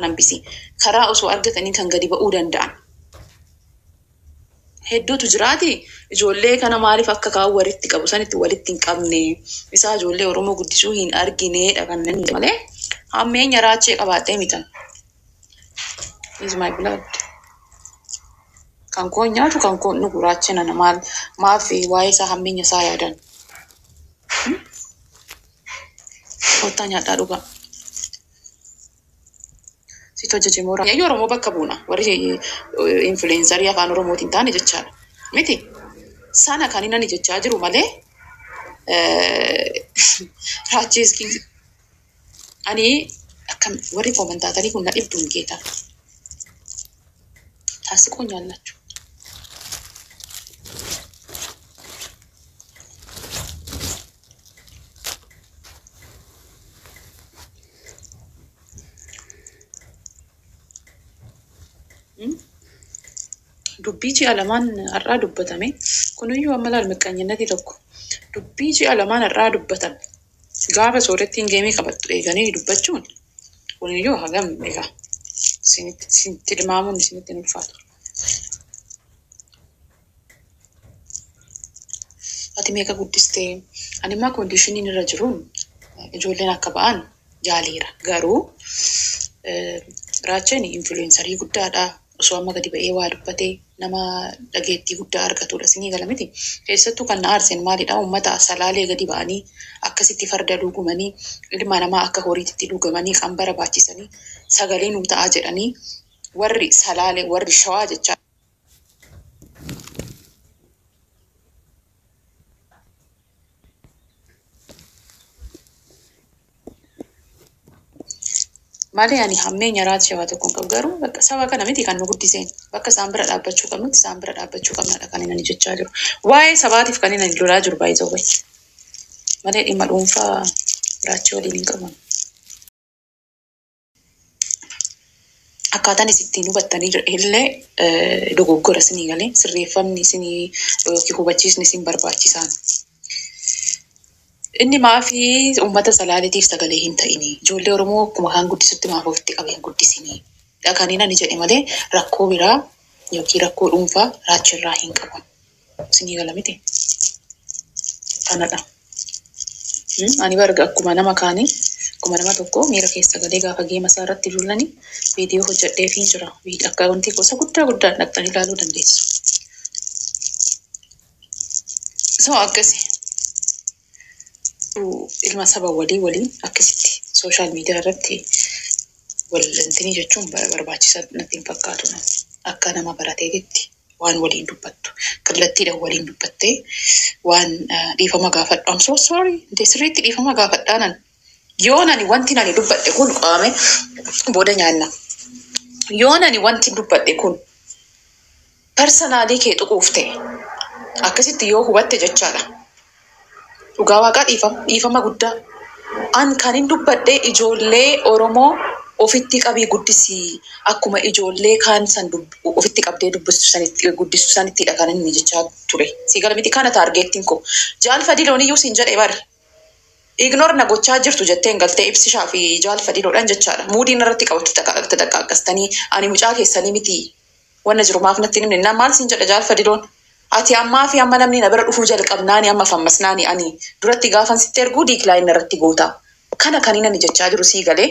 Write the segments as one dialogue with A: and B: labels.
A: nambisi karaa osoo argatanii kan gadi ba'uu danda'an. Hedduutu jiraati ijoollee kana maaliif akka kaa'u walitti qabu sanitti walitti hin qabne isaa ijoollee Oromoo guddisuu hin argineedha kan inni malee hammeenya raachee qabaatee mitan. Is my blood. Kan koon nyaatu kan koon dhugu raachee nana maaf waa'ee isaa hammeenya isaa yaadan. Kottaa nyaadhaa dhugaa. Sito jajjamoora. Yoo Oromoo bakka buuna warri influencerii afaan Oromootiin taane jechaadha. Miti sana kan inni jechaa jiru malee raachee ani akkam warri koomentaatarii kun na dhibduun geeta. Taasiqoo nyaallachuu. Dubbii ji'a lamaan har'aa dubbatame kunuyyuu amma laal miqqaanyinati tokko dubbii ji'a lamaan har'aa dubbatan gaafa soorettiin geemii qabattu eeganii dubbachuun kunuyyuu hagam egaa isinitti dhimaamuun isinitti hin ulfaatu. Ati meeqa guddistee animmaa koondishiniin irra jiruun ijoolleen akka ba'an jaaliira garuu raacheen influencerii guddaadha. Osoo amma gadi ba'ee waa dubbatee nama dhageettii guddaa argatudha. Sinii gala miti. Keessattuu kan na aarsen maalidha? Uummata salaalee gadi ba'anii akkasitti farda dhugumanii ilma namaa akka horiitti dhugamanii qambara baachisanii sagalee nuu ta'aa jedhanii warri salaalee warri shawaa jechaa. Malee ani hammeenya raachee waa tokkoon qabu garuu bakka saba kana miti kan nu guddiseen bakka isaan bira dhaabbachuu qabnutti isaan bira dhaabbachuu qabnadha kan inni jechaa jiru. Waa'ee sabaatiif kan inni lolaa jiru baay'ee ta'u malee dhimma dhuunfaa raachee waliin hin qaban. Akkaataan isittiin hubattanii illee dogoggora isinii galee sirreeffamni isinii yookiin hubachiisni isin barbaachisaan. Inni maafi uummata salaaleetiif sagalee hin ta'ini. Ijoollee Oromoo akkuma kan guddisutti maaf ofitti qabeen guddisini. Dhaqanii ani jedhe malee rakkoo biraa yookiin rakkoo dhuunfaa raachirraa hin qaban. Isinii gala miti. Kanadha. Ani barga akkuma nama kaanii akkuma nama tokko miira keessa galee gaafa geema isaa irratti dullanii viidiyoo hojjedheefiin jira. Akka wanti gosa guddaa dhaqxanii ilaaluu dandeessu. So akkasi. Ilma saba waliin akkasitti sooshaal miidiyaa irratti wal'aantinii jechuun barbaachisaa natti hin fakkaatu. Akka nama barateetti waan waliin dubbattu kallattiidhaan waliin dubbattee waan dhiifama gaafadhu. I'm so sorry. Sirriitti dhiifama gaafadhaanan yoo nani wanti nani dubbadhe kun qaame booda nyaanna. Yoo nani wanti dubbadhe kun personaalii kee tuquuf ta'e akkasitti yoo hubatte jechaadha. Dhugaa waaqaa dhiifama guddaa. An kan hin dubbadhe ijoollee Oromoo ofitti qabii guddisii akkuma ijoollee kaan san ofitti qabdee guddisu sanittidha kan inni jechaa ture. Sigala miti kana taargeettiin koo. Jaalfadii looniyyuu siin jedhee bari. Ignore na gochaa jirtu jetteen galtee ibsishaa fi jaalfadii loodhaan jechaadha. Muudiin irratti qabatu xaqqastanii ani mucaa keessanii miti wanna jiru maaf natti himne maal siin jedha jaalfadii loon. Ati ammaa fi amma namni na bira dhufuu jalqabnaani amma fammasnaani ani duratti gaafan sitti erguu diiklaayin irratti goota. Kana kan inni jechaa jiru sii galee.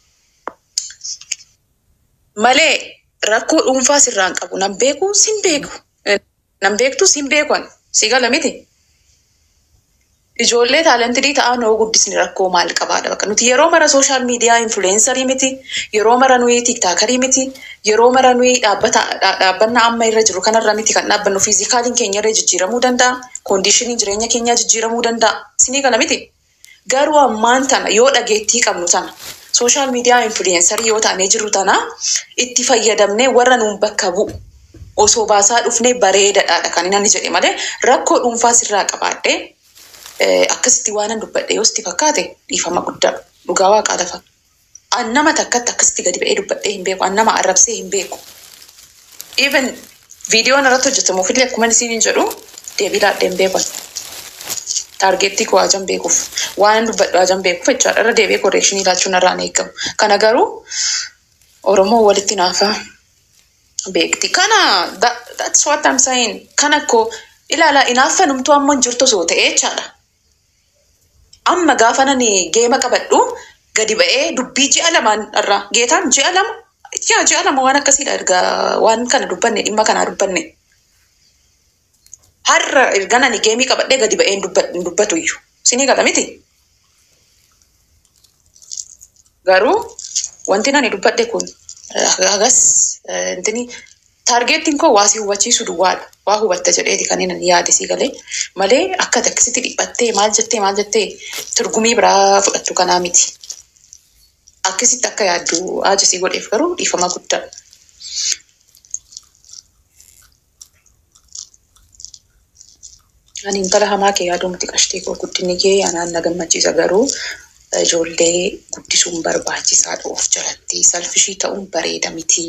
A: Malee rakkoo dhuunfaa sirraan qabu nan beeku sin beeku. Nan beektu sin beekuan sii gala miti. Ijoollee taalantidii ta'an hoo guddisni rakkoo maal qabaadha bakka nuti yeroo mara sooshaal miidiyaa influencerii miti yeroo mara nuyi tiiktaakarii miti yeroo mara nuyi dhaabbanna amma irra jiru kanarra miti kan dhaabbannu fiizikaaliin keenya irra jijjiiramuu danda'a koondishiniin jireenya keenyaa jijjiiramuu danda'a sinii kana miti garuu ammaan tana yoo dhageettii qabnu tana sooshaal miidiyaa influencerii yoo taanee jiru tana itti fayyadamnee warra nuun bakka bu'u osoo baasaa dhufnee bareedaadha kan inni jedhe malee rakkoo dhuunfaa sirraa qabaadhee. Akkasitti waan dubbadhe yoo sitti fakkaate dhiifama guddaa dhugaa waaqaa lafa. An nama takkatti akkasitti gadi ba'ee dubbadhee hin beeku. An nama arrabsee hin beeku. Even viidiyoon irratti hojjetamuuf illee akkuma isin jedhu deebii laadhee hin beekan. Taargeettii koo ajan beekuuf waan dubbadhu ajan beekuuf jechaadha. Irra deebi'ee koreekshinii ilaalchuun irraan eegamu. Kana garuu Oromoo walitti naafa beekti. That's what I'm saying. Kana ko ilaala inaafa numtu amma jirtu soo ta'ee jechaadha. Amma gaafa nani geema qabadhu gadi ba'ee dubbii ji'a lamaan irraa geetaan ji'a lama waan akkasiidha erga waan kana dubbanne dhimma kanaa dubbanne. Har'a erga nani geemii qabadhee gadi ba'ee dubbatu iyyuu. Sinii gala miti. Garuu wanti nani dubbadhe kun hagas intini taargeettiin koo waa si hubachiisu duwwaadha. Waa hubatta jedheeti kan inni yaade si galee malee akka takkisitti dhiphattee maal jettee turgumii biraa fudhattu kanaa miti. Akkasitti akka yaaddu aajisii godheef garuu dhiifama guddaa. Ani intala hamaa kee yaaduu miti qashtii koo guddinni kee anaan na gammachiisa garuu ijoollee guddisuun barbaachisaadha of jalatti. Salfishii ta'uun bareeda miti.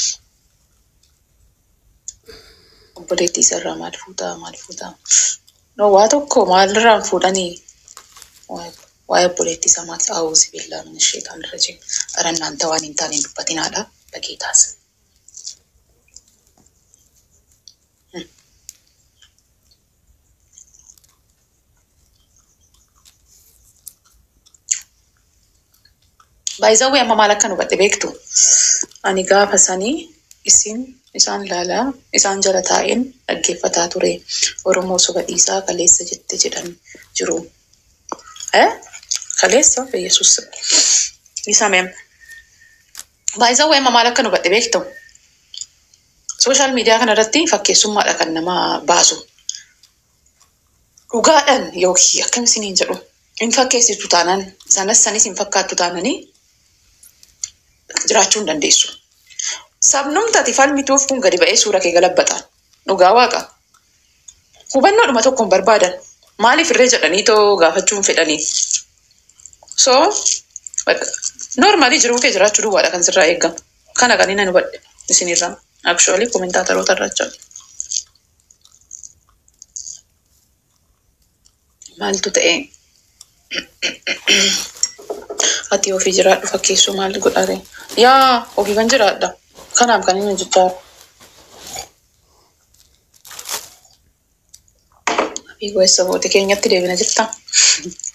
A: Obboleettii isarraa maal fuutaa? No waa tokko maalirraan fuudhanii waa'ee obboleettii isaa maal ta'uusi billaa mana isheetaan irra jiru. Arannaan ta'aan hin taane dubbatinaadha dhagee taasa. Baay'izawwee amma maal akka nu badhe beektu? Ani gaafa sanii isaan laalaa isaan jala taa'een dhaggeeffataa ture. Oromoo soba dhiisaa kaleessa jette jedhan jiru. Kaleessa Yesuus isa meem. Baay'izawwee amma maal akka nu badhe beektu? Sooshaal miidiyaa kanarratti fakkeessummaadha kan nama baasu. Dhugaadhaan yookiin akkam isiniin jedhu hin fakkeessitu taanaan sanis hin fakkaattu taananii jiraachuu hin dandeessu. Sabnumtaati falmituuf kun gadi ba'ee suura kee galabbataan dhugaa waaqa. Hubannoodhuma tokkoon barbaadan maaliif irree jedhanii too gaafachuun fedhanii. So normaalii jiruu kee jiraachuu duwwaadha kan sirraa eegamu. Kana kan inni hubadhe isinirraa. Actually kommentaataroota irraa jira. Maaltu ta'e? Ati ofii jiraadhu fakkeessuu maal godhare? Yaa ofii kan jiraadha. Kanaaf kan inni jijjaaru. Abii goessa boote keenyatti deebina jirta.